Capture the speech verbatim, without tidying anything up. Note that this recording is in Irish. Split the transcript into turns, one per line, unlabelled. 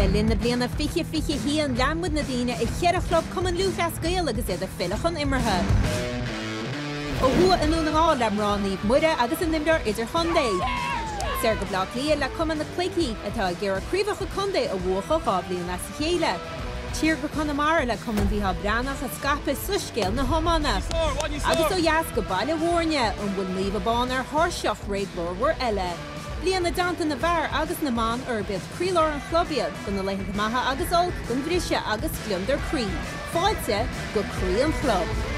Lynn na bliana fiche fiche hí an leanmud na daine I chead a chlub cum an luúchas gael agus iad a filachan immerthe. Ó hua anú na gá lem ráníomh muire agus an nimdar idir chundé. Ser go blach lia le cuman na clicky atá gur a críomhacha chundé a bhuacha gá bliana as chéile. Tír go Connemara le cuman bhítha branach a scape suscéil na homána. Agus ó jaas go baile bhórne an bhfuil líomh a bán ar thorseach réad lorhar eile. Blian na dantan na bhar agus na man ar bead crílór an chlobiad go na leitheanta maithe agus olc gon bhríse agus glunder crí. Fáilte go crí an chlub.